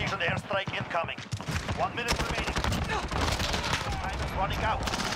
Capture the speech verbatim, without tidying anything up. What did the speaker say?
Precision airstrike incoming. One minute remaining. Time is running out.